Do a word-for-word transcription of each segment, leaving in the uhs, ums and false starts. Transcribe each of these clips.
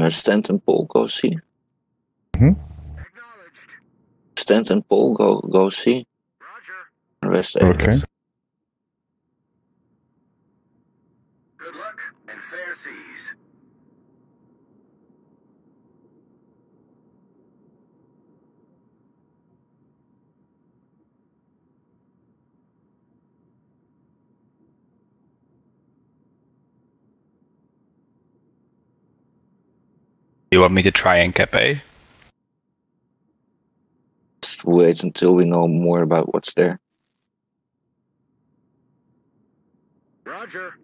Uh, stand and pole, go C. Mm-hmm. Stand and pole, go go C. Roger. Rest A. Okay. Good luck and fair seas. You want me to try and cap A? Just wait until we know more about what's there. Roger.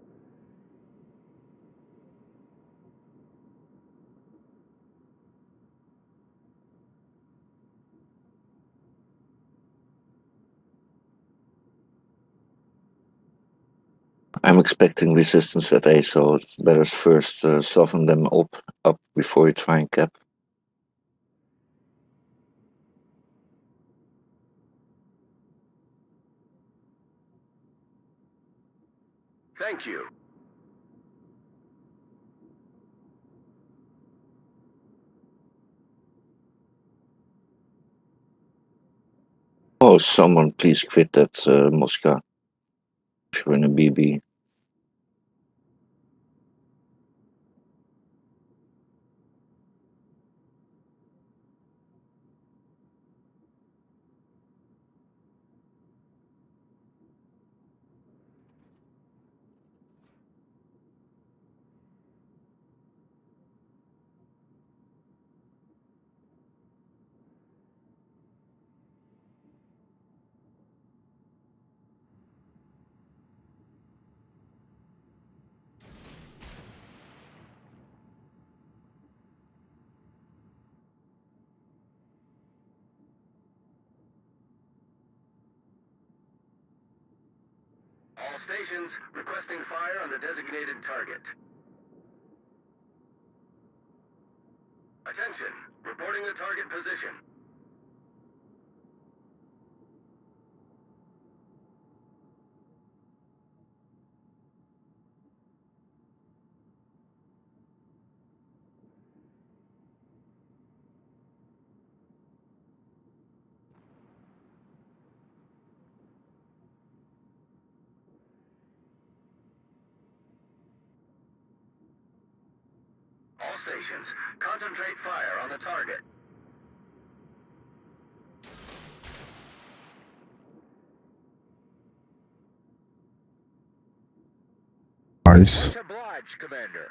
I'm expecting resistance at A, so it's better first uh, soften them up, up before you try and cap. Thank you. Oh, someone please quit that uh, Mosca. If you're in a B B. All stations requesting fire on the designated target. Attention, reporting the target position. All stations, concentrate fire on the target. Nice. Much obliged, Commander.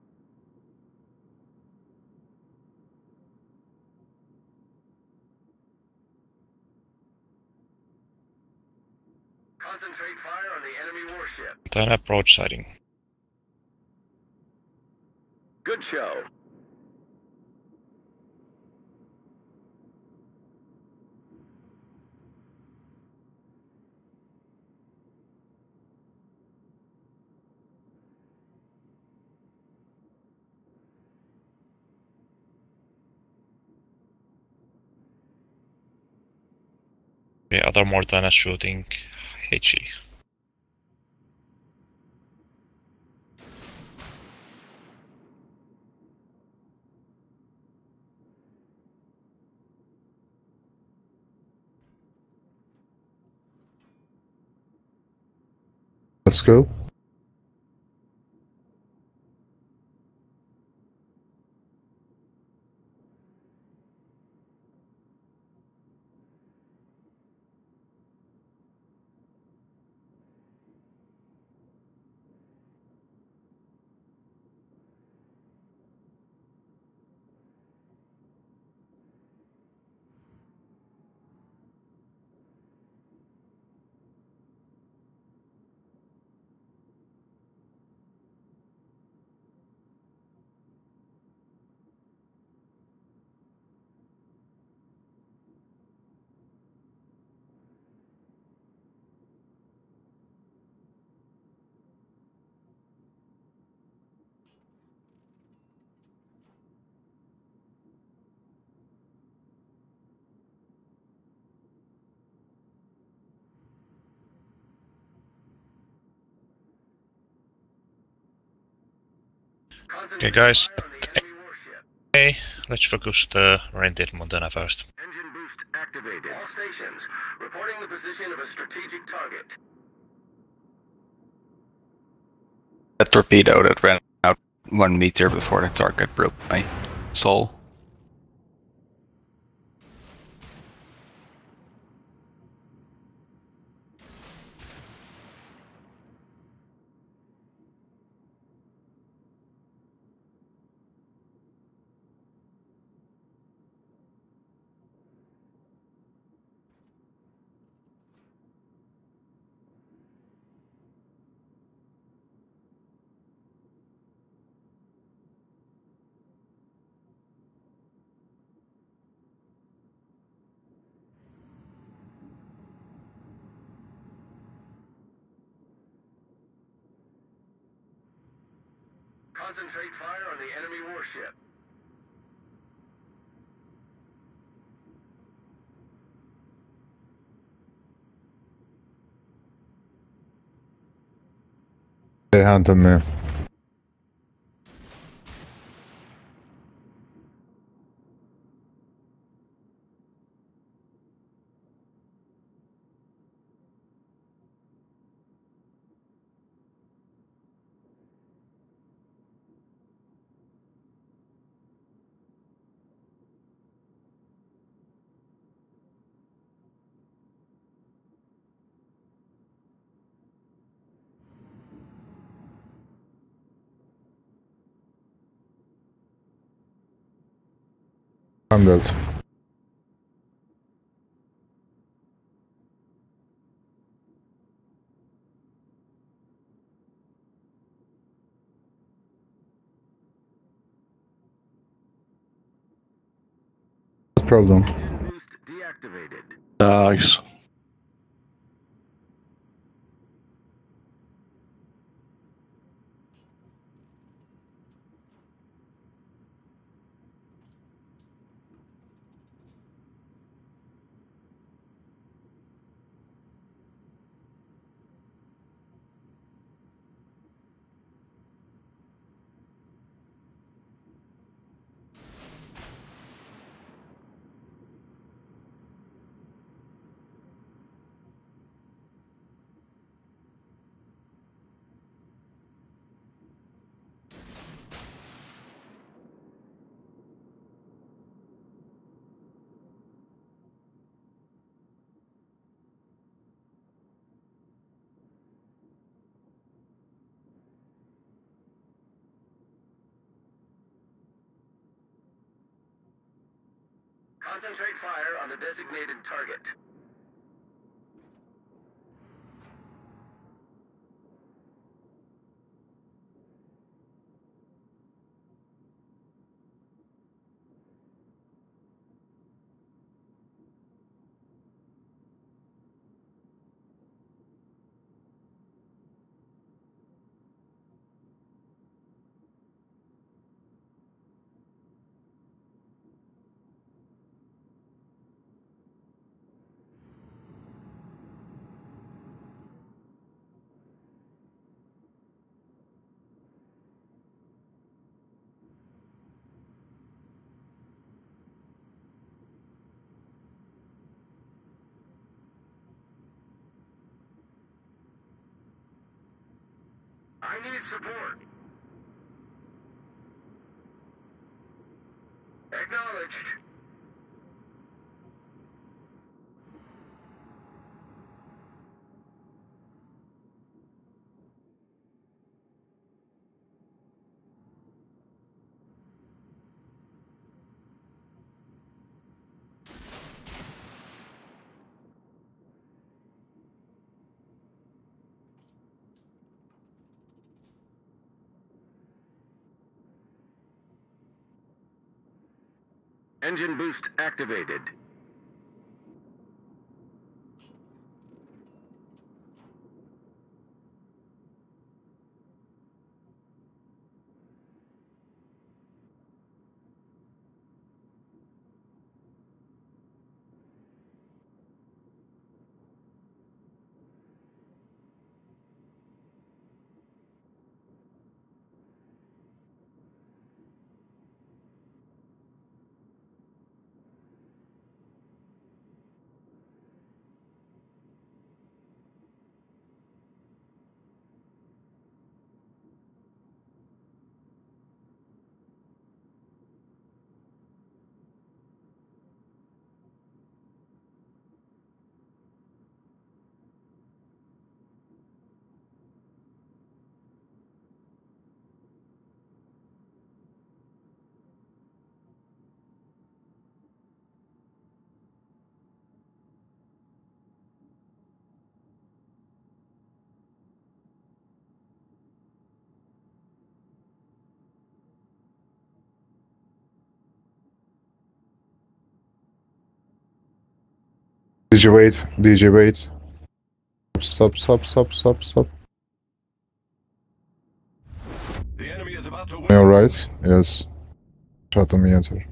Concentrate fire on the enemy warship. Then approach sighting. Good show. The other Mortana shooting H E. Let's go. Okay guys, Okay, let's focus the rented Montana first. Engine boost activated. All stations, reporting the position of a strategic target. That torpedo that ran out one meter before the target broke my soul. Concentrate fire on the enemy warship. They hunted me. I'm dead. Problem. Engine boost deactivated. Nice. Concentrate fire on the designated target. I need support. Acknowledged. Engine boost activated. D J wait, D J wait. Stop, stop, stop, stop, stop. The enemy is about to win. You're right, yes. Shut the meter.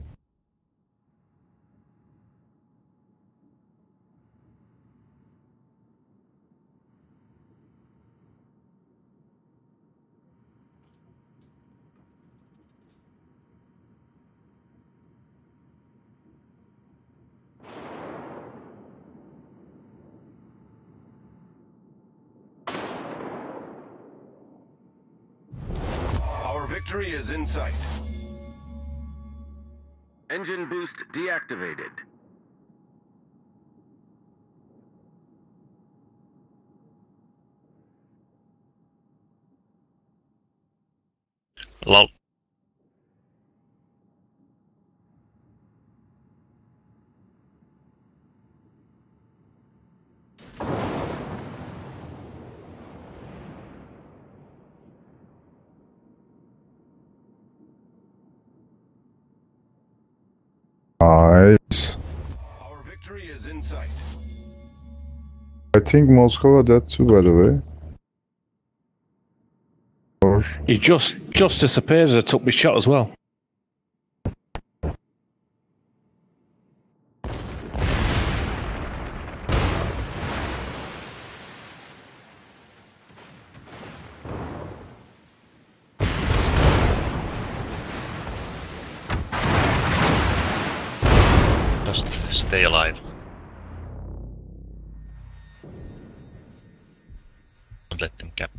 Our victory is in sight. Engine boost deactivated. Lol. Nice. Our victory is in sight. I think Moscow that too, by the way. Or He just just disappeared as I took my shot as well. Just stay alive. Don't let them cap.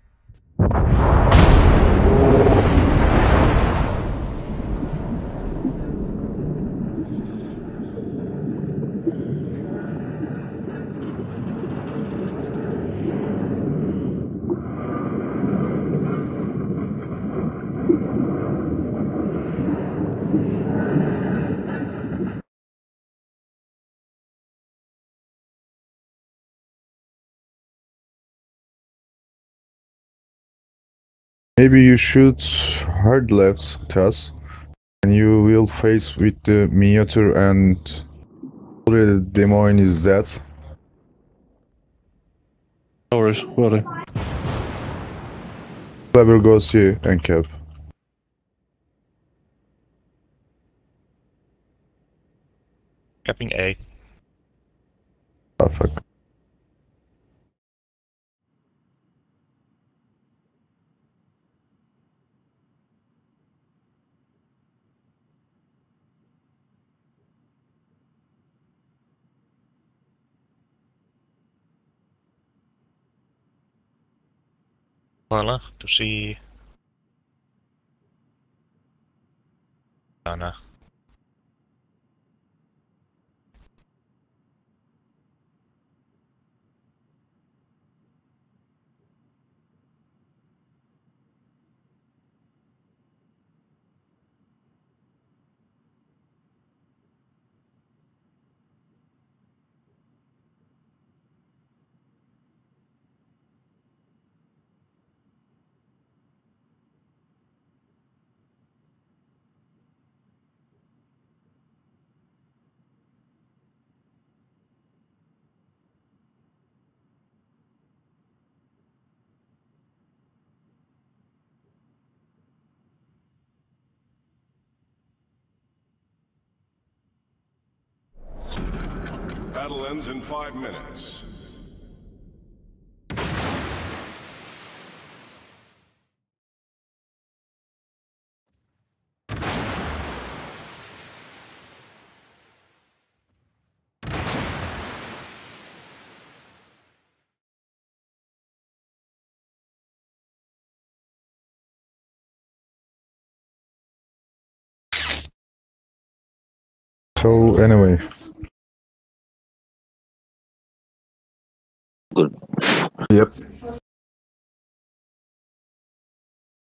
maybe you should hard left, Tess, and you will face with the Minotauro and already Des Moines is dead. No worries, will do. Clever goes here and cap. Capping A. Ah, fuck. Voila, to see. Anna. Battle ends in five minutes. So anyway, Good. yep.